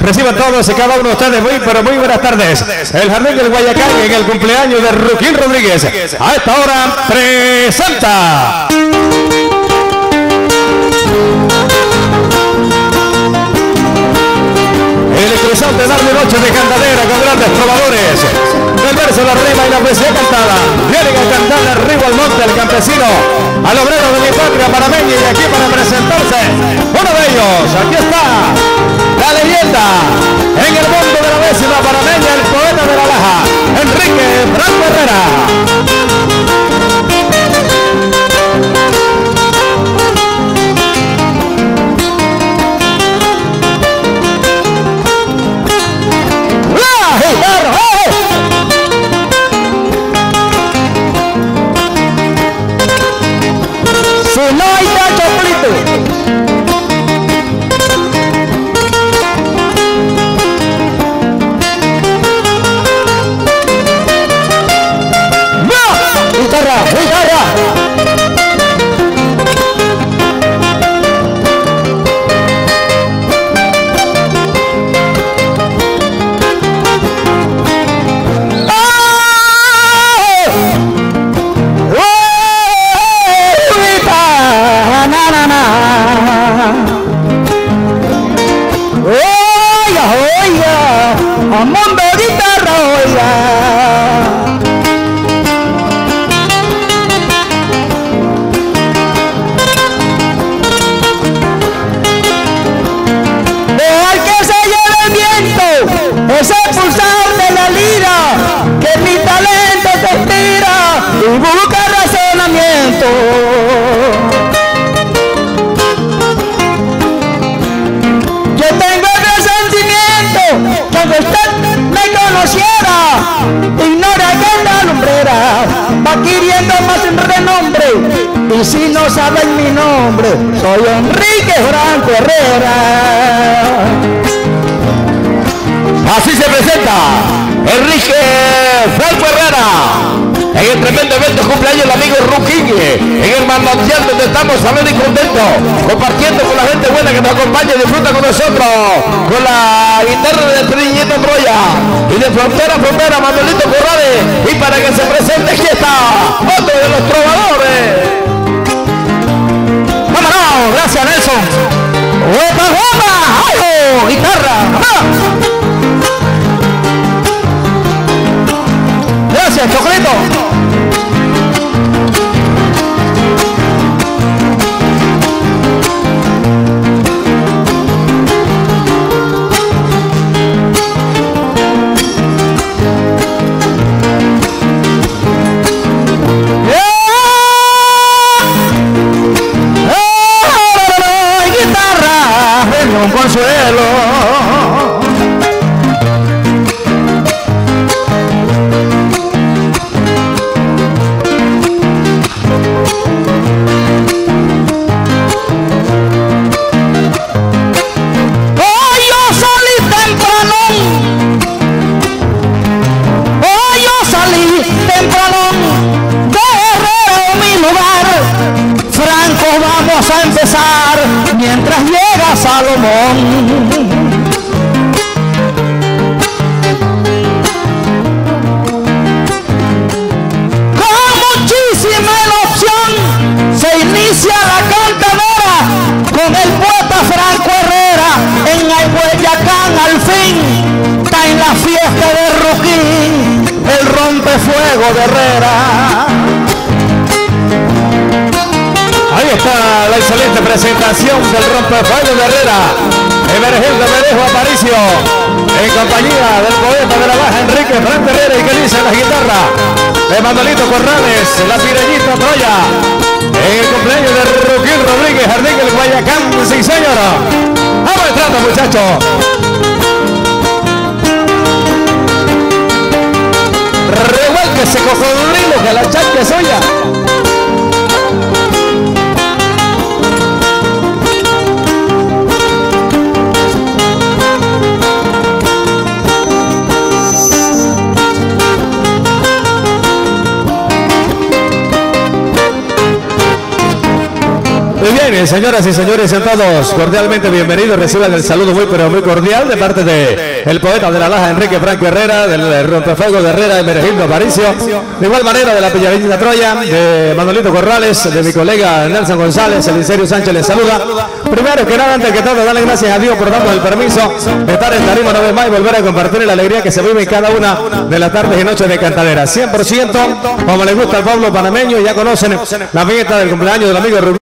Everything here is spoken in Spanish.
Reciban todos y cada uno de ustedes muy, pero muy buenas tardes. El Jardín del Guayacán en el cumpleaños de Ruquín Rodríguez. A esta hora presenta. El interesante darle noche de cantadera con grandes trovadores. Del verso la rima y la poesía cantada. Vienen a cantarle arriba al monte el campesino, al obrero de mi patria panameña, y aquí para presentarse uno de ellos. Aquí está la leyenda en el mundo de la décima panameña, el poeta de la Laja, Enrique Franco Herrera. Y si no saben mi nombre, soy Enrique Franco Herrera. Así se presenta Enrique Franco Herrera en el tremendo evento de cumpleaños del amigo Ruquín, en el manantial donde estamos alegres y contentos, compartiendo con la gente buena que nos acompaña y disfruta con nosotros, con la guitarra de Triñito Troya y de frontera a frontera, Manuelito Corrales. Y para que se presente, aquí está otro de los trovadores. ¡Vámonos! Gracias, Nelson. ¡Huepa, huepa! ¡Ay, guitarra! Gracias, Chocolito. Mientras llega Salomón, con muchísima emoción se inicia la cantadera con el poeta Franco Herrera en el Guayacán. Al fin está en la fiesta de Ruquín, el rompefuego de Herrera. Ahí está la excelente presentación del rompefuego de Herrera, emergente Merejo Aparicio, en compañía del poeta de la Baja, Enrique Franco Herrera, y que dice la guitarra de Manuelito Corrales, la Pirellita Troya, en el cumpleaños de Ruquín Rodríguez, Jardín del Guayacán. Sí, señora. Vamos entrando, muchachos. Revuélquese, cocodrilo, que la chacha es suya. señoras y señores, sean todos cordialmente bienvenidos. Reciban el saludo muy pero muy cordial de parte de el poeta de la Laja, Enrique Franco Herrera, del Rompefuego de Herrera, de Meregildo Aparicio, de igual manera de la Pillavillita Troya, de Manolito Corrales, de mi colega Nelson González, el Licerio Sánchez les saluda. Primero que nada, antes que todo, darle gracias a Dios por darnos el permiso de estar en tarima una vez más y volver a compartir la alegría que se vive en cada una de las tardes y noches de Cantadera. 100% como le gusta al pueblo panameño, ya conocen la fiesta del cumpleaños del amigo Rubén.